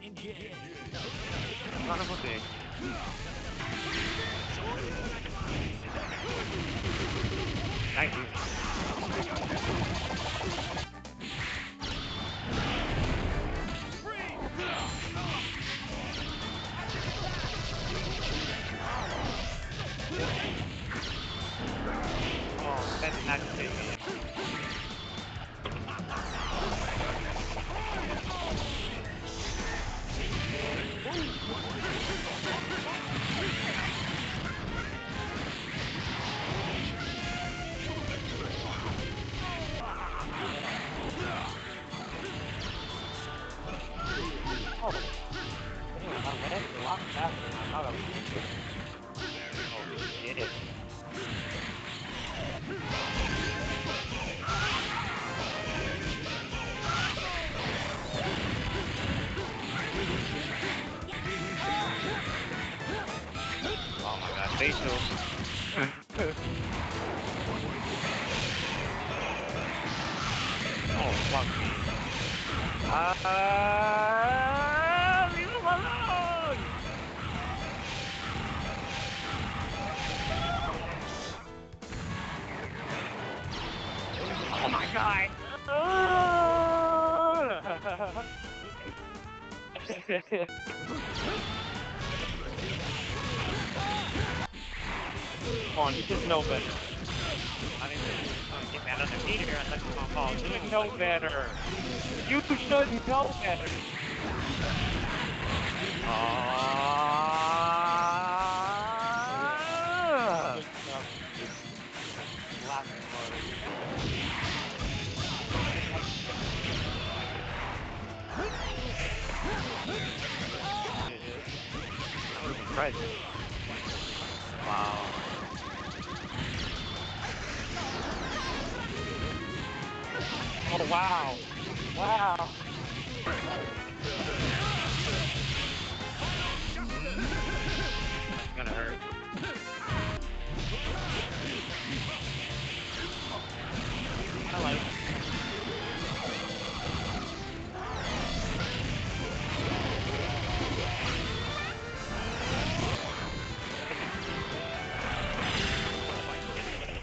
Son of a bitch. Thank you. Oh, that did not take me. Oh, damn, I landed a lot faster than I thought I was going to. Oh, shit. Oh my god, facial. Oh, fuck me. Leave him alone! Oh my god! Come on, you should know better. I didn't think you were gonna get me out of the meter. I thought you were gonna fall. You should know better. You should know better. Laughing mode. That was impressive. Wow. Oh wow. Wow. That's gonna hurt. I like it. Oh my goodness.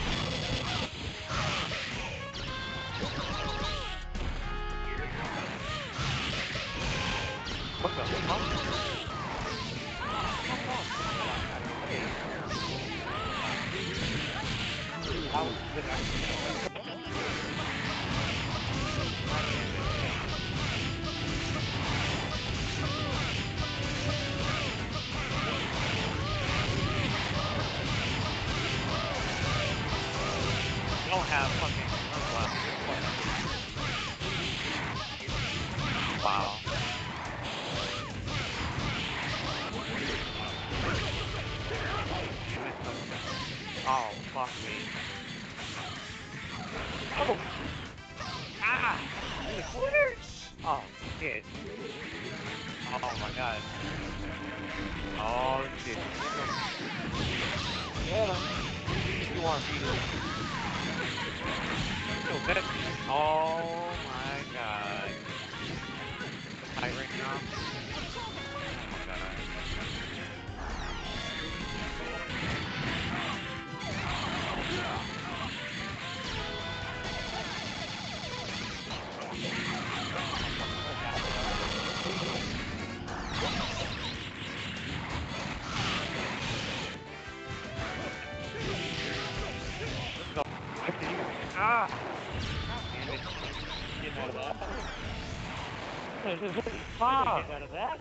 What the fuck? Come on. Oh, I gotta get paid. That was a good idea. God damn it. You don't have fucking sunglasses. Wow. You missed something. Oh, fuck me. Oh! Ah! In the corner? Oh, shit. Oh my god. Oh, shit. Get him. Get him. You are Peter. So that. Oh my god. The pirate now? Oh my god. Oh god. Let's go. Ah! God damn it. Getting out of that. Ah! Get out of that.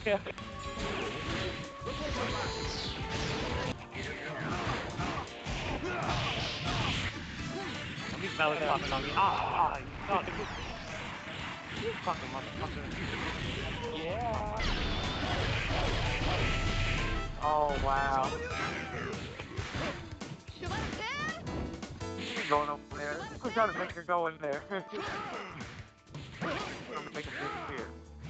Don't be belly flopping on me. Ah! You suck. You fucking motherfucker. Yeah. Oh wow. She's going over there. We're trying to make her go in there. I'm gonna make him disappear.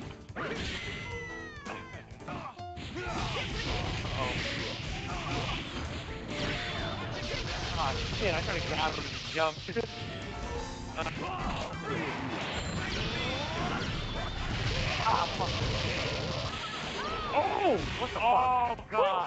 Uh-oh. Oh shit, I tried to grab him and he jumped. Oh! What the fuck? Oh, God!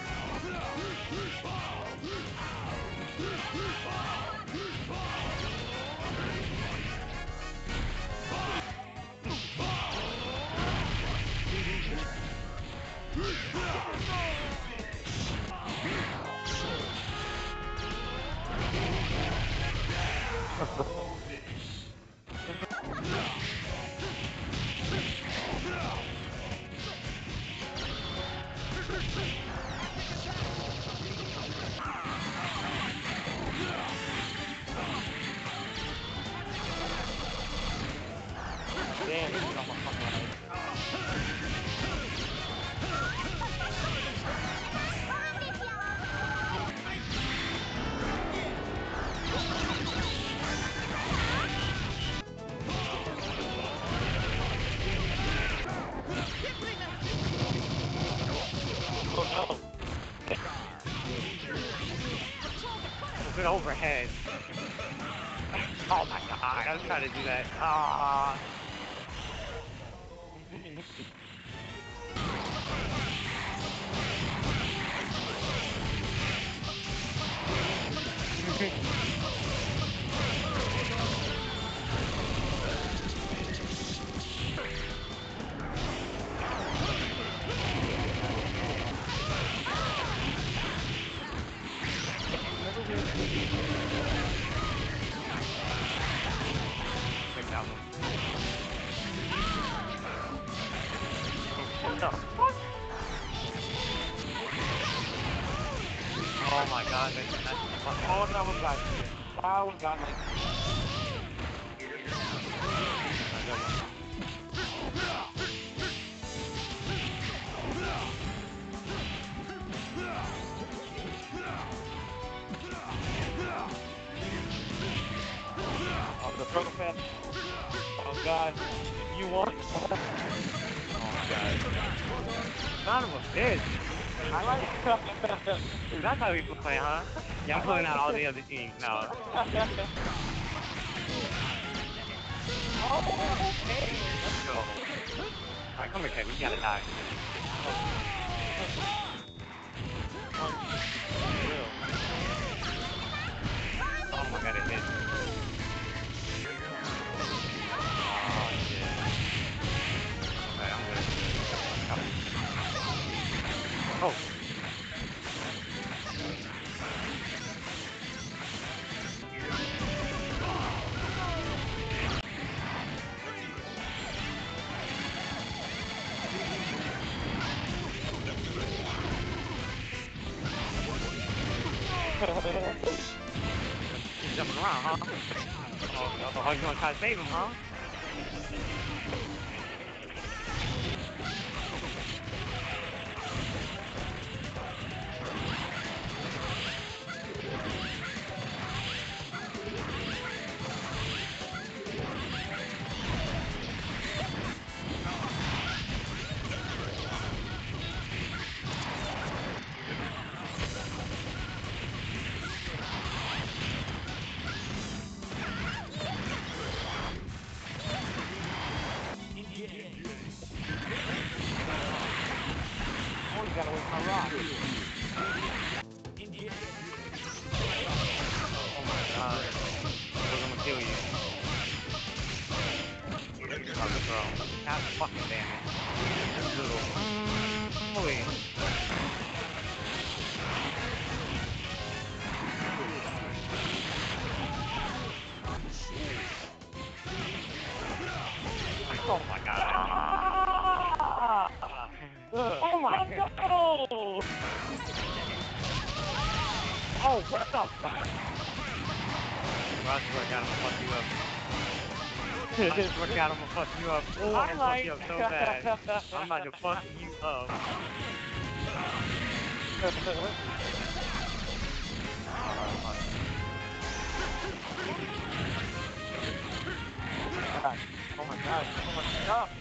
Damn, this is on my fucking life. Oh no! Good overhead. Oh my god, I was trying to do that. Ah. Oh my god, oh that was bad. That was bad, like. Oh, the proto fan. Oh god. You won. Oh god. Son of a bitch. I like Dude, that's how we play, huh? Yeah, I'm pulling out all the other teams now. Oh, okay. Let's go. Alright, come here, Kate. We gotta die. Oh my god, it hit. Oh, shit. Okay, I'm good. Oh. He's jumping around, huh? Oh, you gonna try to save him, huh? Oh, you gotta wait for my rock. Oh my god. We're gonna kill you. Oh, good throw. God fucking damn it. This little... Wait. Oh my god. Oh my god. Oh, what the fuck? Bro, I swear to God, I'm gonna fuck you up. I swear to God, I'm gonna fuck you up. Oh, I'm gonna fuck you up so bad. I'm about to fuck you up. Oh my god. Oh my god.